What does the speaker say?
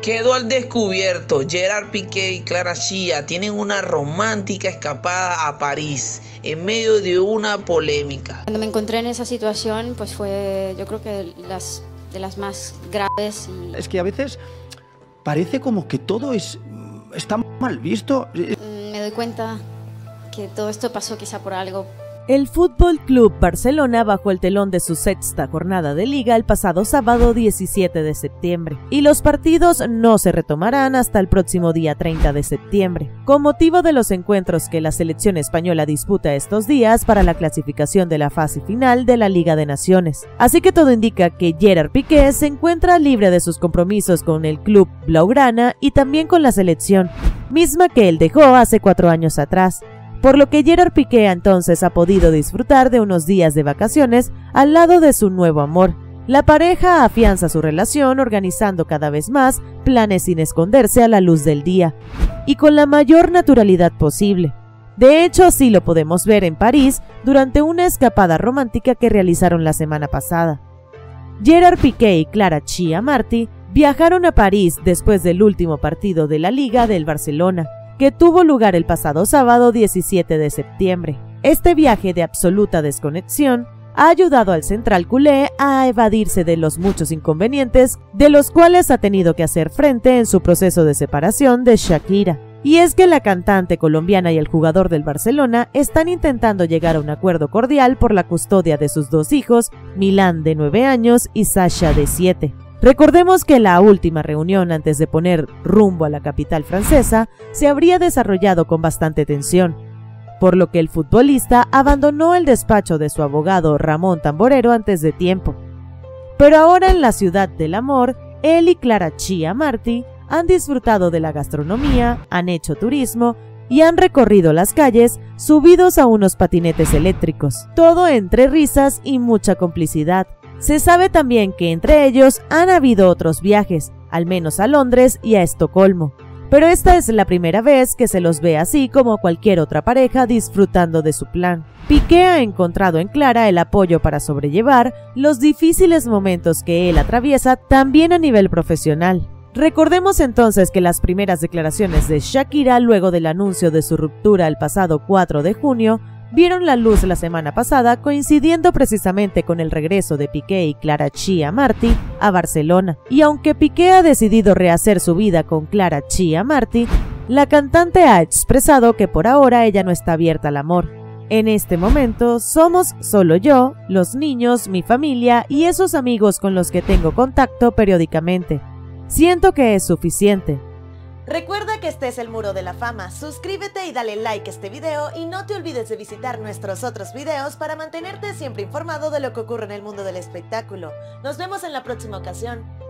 Quedó al descubierto. Gerard Piqué y Clara Chia tienen una romántica escapada a París en medio de una polémica. Cuando me encontré en esa situación, pues fue, yo creo que de las más graves. Es que a veces parece como que todo está mal visto. Me doy cuenta que todo esto pasó quizá por algo. El Fútbol Club Barcelona bajó el telón de su sexta jornada de liga el pasado sábado 17 de septiembre, y los partidos no se retomarán hasta el próximo día 30 de septiembre, con motivo de los encuentros que la selección española disputa estos días para la clasificación de la fase final de la Liga de Naciones. Así que todo indica que Gerard Piqué se encuentra libre de sus compromisos con el club blaugrana y también con la selección, misma que él dejó hace 4 años atrás. Por lo que Gerard Piqué entonces ha podido disfrutar de unos días de vacaciones al lado de su nuevo amor. La pareja afianza su relación organizando cada vez más planes sin esconderse a la luz del día y con la mayor naturalidad posible. De hecho, así lo podemos ver en París durante una escapada romántica que realizaron la semana pasada. Gerard Piqué y Clara Chia Marti viajaron a París después del último partido de la Liga del Barcelona, que tuvo lugar el pasado sábado 17 de septiembre. Este viaje de absoluta desconexión ha ayudado al central culé a evadirse de los muchos inconvenientes de los cuales ha tenido que hacer frente en su proceso de separación de Shakira. Y es que la cantante colombiana y el jugador del Barcelona están intentando llegar a un acuerdo cordial por la custodia de sus 2 hijos, Milán de 9 años y Sasha de 7. Recordemos que la última reunión antes de poner rumbo a la capital francesa se habría desarrollado con bastante tensión, por lo que el futbolista abandonó el despacho de su abogado Ramón Tamborero antes de tiempo. Pero ahora en la ciudad del amor, él y Clara Chia Marti han disfrutado de la gastronomía, han hecho turismo y han recorrido las calles subidos a unos patinetes eléctricos, todo entre risas y mucha complicidad. Se sabe también que entre ellos han habido otros viajes, al menos a Londres y a Estocolmo, pero esta es la primera vez que se los ve así como cualquier otra pareja disfrutando de su plan. Piqué ha encontrado en Clara el apoyo para sobrellevar los difíciles momentos que él atraviesa también a nivel profesional. Recordemos entonces que las primeras declaraciones de Shakira luego del anuncio de su ruptura el pasado 4 de junio vieron la luz la semana pasada, coincidiendo precisamente con el regreso de Piqué y Clara Chia Marti a Barcelona. Y aunque Piqué ha decidido rehacer su vida con Clara Chia Marti, la cantante ha expresado que por ahora ella no está abierta al amor. En este momento somos solo yo, los niños, mi familia y esos amigos con los que tengo contacto periódicamente. Siento que es suficiente. Recuerda que este es el Muro de la Fama, suscríbete y dale like a este video y no te olvides de visitar nuestros otros videos para mantenerte siempre informado de lo que ocurre en el mundo del espectáculo. Nos vemos en la próxima ocasión.